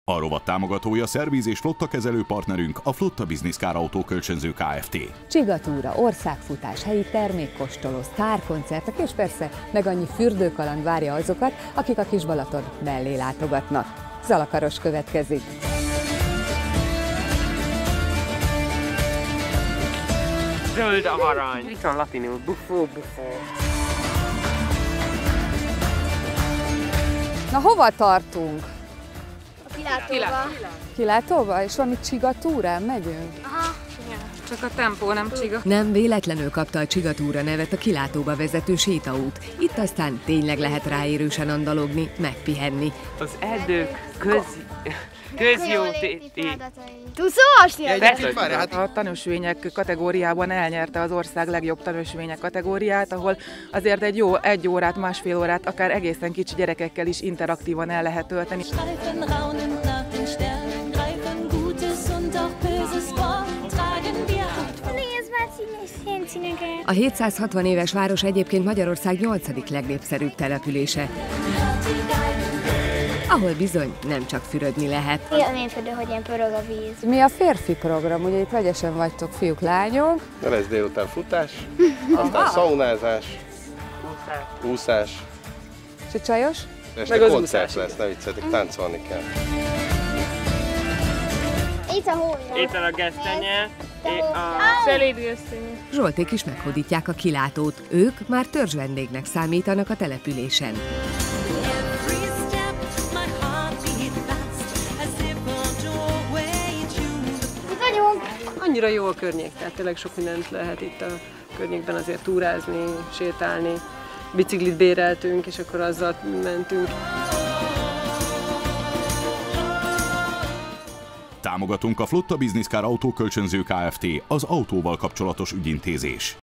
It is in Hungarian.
A rovat támogatója szerviz és flottakezelő partnerünk, a Flotta Business Car Autókölcsönző Kft. Csigatúra, országfutás, helyi termékkóstoló, sztárkoncertek és persze meg annyi fürdőkaland várja azokat, akik a Kis-Balaton mellé látogatnak. Zalakaros következik. Zöld a varangy. Itt van latinul, buffó. Na hova tartunk? Kilátóba. Kilátóba? És valami csigatúrán megyünk? Aha. Csak a tempó nem csiga. Nem véletlenül kapta a Csigatúra nevet a Kilátóba vezető sétaút. Itt aztán tényleg lehet ráérősen andalogni, megpihenni. Az erdők közjótéti. Tudsz olvasni? A tanúsvények kategóriában elnyerte az ország legjobb tanúsvények kategóriát, ahol azért egy jó 1 órát, másfél órát, akár egészen kicsi gyerekekkel is interaktívan el lehet tölteni. A 760 éves város egyébként Magyarország 8. legnépszerűbb települése, ahol bizony nem csak fürödni lehet. Élmény például, hogy ilyen pörög a víz. Mi a férfi program? Ugye itt vegyesen vagytok, fiúk, lányok. De lesz délután futás, aztán szaunázás, úszás. És csajos? Este koncert lesz, ne vicceljetek, táncolni kell. Itt a hója. Itt van a gesztenye, a szelíd gesztenye. Zsolték is meghódítják a Kilátót. Ők már törzs vendégnek számítanak a településen. Itt vagyunk. Annyira jó a környék, tehát tényleg sok mindent lehet itt a környékben azért túrázni, sétálni. Biciklit béreltünk, és akkor azzal mentünk. Támogatunk a Flotta Business Car Autókölcsönző Kft. Az autóval kapcsolatos ügyintézés.